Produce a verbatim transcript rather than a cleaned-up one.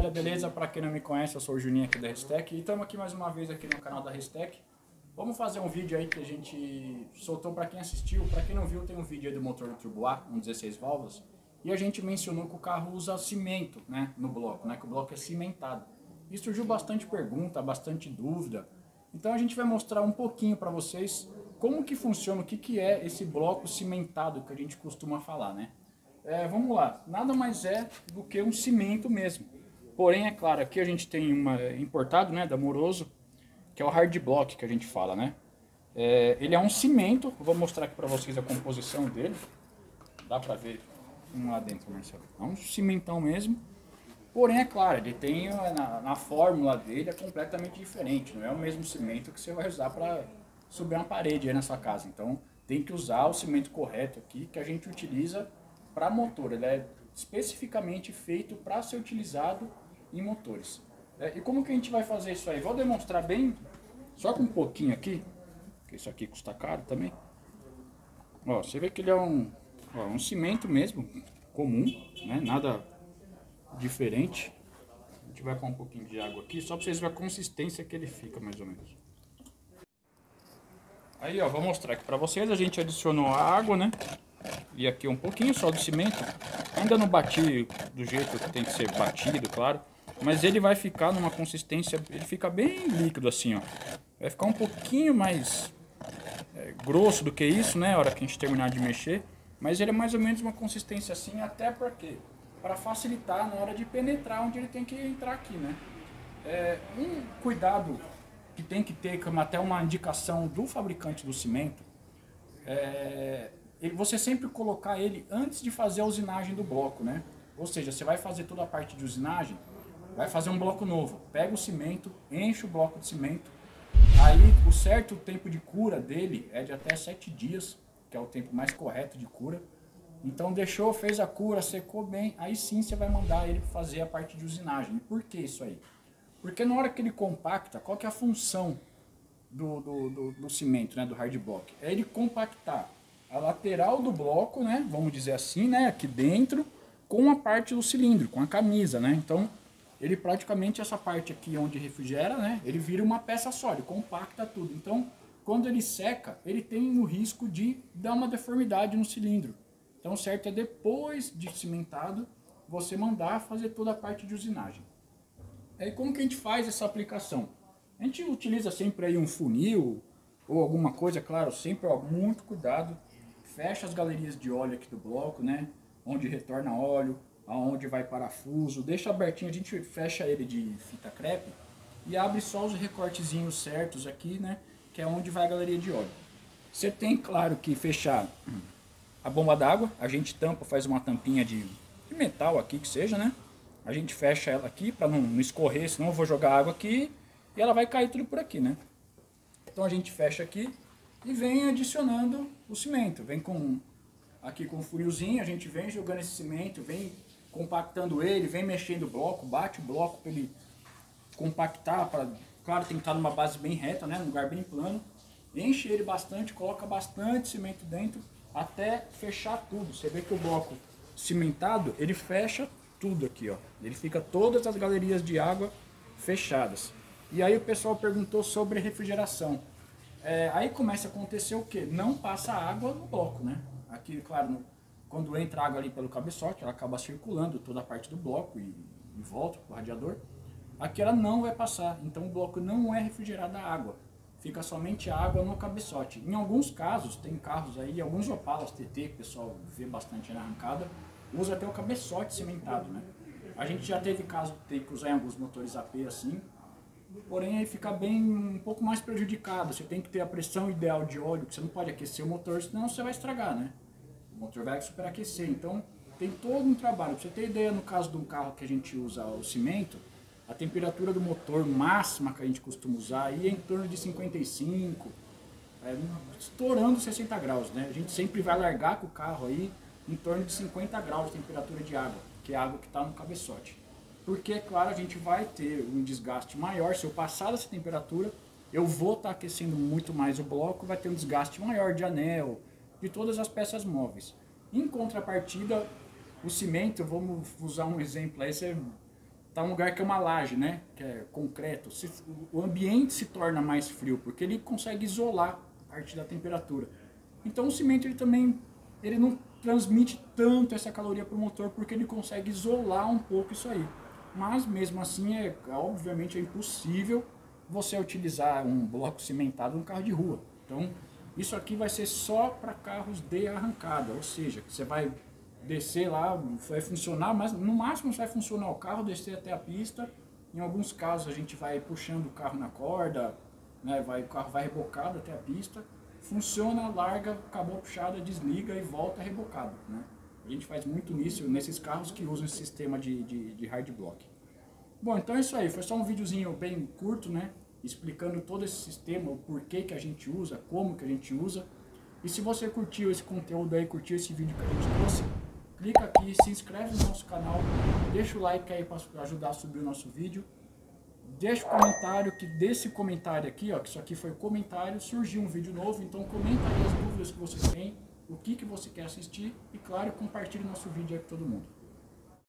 galera, beleza? Para quem não me conhece, eu sou o Juninho aqui da Restec e estamos aqui mais uma vez aqui no canal da Restec. Vamos fazer um vídeo aí que a gente soltou para quem assistiu. Para quem não viu, tem um vídeo aí do motor do Turbo A, um dezesseis válvulas, e a gente mencionou que o carro usa cimento, né, no bloco, né, que o bloco é cimentado. E surgiu bastante pergunta, bastante dúvida. Então a gente vai mostrar um pouquinho para vocês como que funciona, o que que é esse bloco cimentado que a gente costuma falar, né? É, vamos lá, nada mais é do que um cimento mesmo. Porém, é claro, aqui a gente tem uma importado, né, da Moroso, que é o hard block que a gente fala, né? É, ele é um cimento, vou mostrar aqui para vocês a composição dele. Dá para ver um lá dentro, Marcelo. É um cimentão mesmo. Porém, é claro, ele tem na, na fórmula dele é completamente diferente. Não é o mesmo cimento que você vai usar para subir uma parede aí na sua casa. Então, tem que usar o cimento correto aqui que a gente utiliza para motor. Ele é especificamente feito para ser utilizado em motores. É, e como que a gente vai fazer isso aí? Vou demonstrar bem, só com um pouquinho aqui, porque isso aqui custa caro também. Ó, você vê que ele é um, ó, um cimento mesmo, comum, né? Nada diferente. A gente vai pôr um pouquinho de água aqui, só para vocês verem a consistência que ele fica, mais ou menos. Aí, ó, vou mostrar aqui para vocês. A gente adicionou a água, né? E aqui um pouquinho só do cimento. Ainda não bati do jeito que tem que ser batido, claro. Mas ele vai ficar numa consistência, ele fica bem líquido assim, ó. Vai ficar um pouquinho mais é, grosso do que isso, né? Na hora que a gente terminar de mexer. Mas ele é mais ou menos uma consistência assim, até porque para facilitar na hora de penetrar onde ele tem que entrar aqui, né? É, um cuidado que tem que ter, como até uma indicação do fabricante do cimento, é você sempre colocar ele antes de fazer a usinagem do bloco, né? Ou seja, você vai fazer toda a parte de usinagem, vai fazer um bloco novo, pega o cimento, enche o bloco de cimento, aí o certo tempo de cura dele é de até sete dias, que é o tempo mais correto de cura. Então deixou, fez a cura, secou bem, aí sim você vai mandar ele fazer a parte de usinagem. E por que isso aí? Porque na hora que ele compacta, qual que é a função do, do, do, do cimento, né, do hard block? É ele compactar a lateral do bloco, né, vamos dizer assim, né, aqui dentro, com a parte do cilindro, com a camisa, né? Então, ele praticamente, essa parte aqui onde refrigera, né, ele vira uma peça só, ele compacta tudo. Então, quando ele seca, ele tem o risco de dar uma deformidade no cilindro. Então, o certo é depois de cimentado, você mandar fazer toda a parte de usinagem. Aí, como que a gente faz essa aplicação? A gente utiliza sempre aí um funil ou alguma coisa, claro, sempre, ó, muito cuidado. Fecha as galerias de óleo aqui do bloco, né? Onde retorna óleo, aonde vai parafuso. Deixa abertinho, a gente fecha ele de fita crepe e abre só os recortezinhos certos aqui, né? Que é onde vai a galeria de óleo. Você tem, claro, que fechar a bomba d'água. A gente tampa, faz uma tampinha de, de metal aqui, que seja, né? A gente fecha ela aqui para não, não escorrer, senão eu vou jogar água aqui e ela vai cair tudo por aqui, né? Então a gente fecha aqui e vem adicionando o cimento. Vem com aqui com o funilzinho, a gente vem jogando esse cimento, vem compactando ele, vem mexendo o bloco, bate o bloco para ele compactar, para, claro, tem que estar numa base bem reta, né, num lugar bem plano. Enche ele bastante, coloca bastante cimento dentro até fechar tudo. Você vê que o bloco cimentado, ele fecha tudo aqui, ó. Ele fica todas as galerias de água fechadas. E aí o pessoal perguntou sobre refrigeração. É, aí começa a acontecer o que? Não passa água no bloco, né? Aqui, claro, no, quando entra água ali pelo cabeçote, ela acaba circulando toda a parte do bloco e, e volta para o radiador. Aqui ela não vai passar, então o bloco não é refrigerado a água. Fica somente água no cabeçote. Em alguns casos, tem carros aí, alguns Opalas T T, que o pessoal vê bastante na arrancada, usa até o cabeçote cimentado, né? A gente já teve caso de ter que usar em alguns motores A P assim, porém aí fica bem um pouco mais prejudicado. Você tem que ter a pressão ideal de óleo, que você não pode aquecer o motor, senão você vai estragar, né? O motor vai superaquecer, então tem todo um trabalho. Pra você ter ideia, no caso de um carro que a gente usa o cimento, a temperatura do motor máxima que a gente costuma usar aí é em torno de cinquenta e cinco, é, estourando sessenta graus, né? A gente sempre vai largar com o carro aí em torno de cinquenta graus de temperatura de água, que é a água que está no cabeçote. Porque, é claro, a gente vai ter um desgaste maior. Se eu passar dessa temperatura, eu vou estar aquecendo muito mais o bloco, vai ter um desgaste maior de anel, de todas as peças móveis. Em contrapartida, o cimento, vamos usar um exemplo aí, você tá um lugar que é uma laje, né? Que é concreto. Se, o ambiente se torna mais frio, porque ele consegue isolar parte da temperatura. Então o cimento ele também ele não transmite tanto essa caloria para o motor, porque ele consegue isolar um pouco isso aí. Mas mesmo assim, é, obviamente é impossível você utilizar um bloco cimentado no carro de rua. Então isso aqui vai ser só para carros de arrancada, ou seja, você vai descer lá, vai funcionar, mas no máximo vai funcionar o carro, descer até a pista. Em alguns casos a gente vai puxando o carro na corda, né, vai, o carro vai rebocado até a pista, funciona, larga, acabou a puxada, desliga e volta rebocado, né? A gente faz muito nisso, nesses carros que usam esse sistema de, de, de hard block. Bom, então é isso aí, foi só um videozinho bem curto, né? Explicando todo esse sistema, o porquê que a gente usa, como que a gente usa. E se você curtiu esse conteúdo aí, curtiu esse vídeo que a gente trouxe, clica aqui, se inscreve no nosso canal, deixa o like aí para ajudar a subir o nosso vídeo. Deixa o comentário, que desse comentário aqui, ó, que isso aqui foi comentário, surgiu um vídeo novo, então comenta aí as dúvidas que você tem, o que, que você quer assistir e, claro, compartilhe nosso vídeo aí com todo mundo.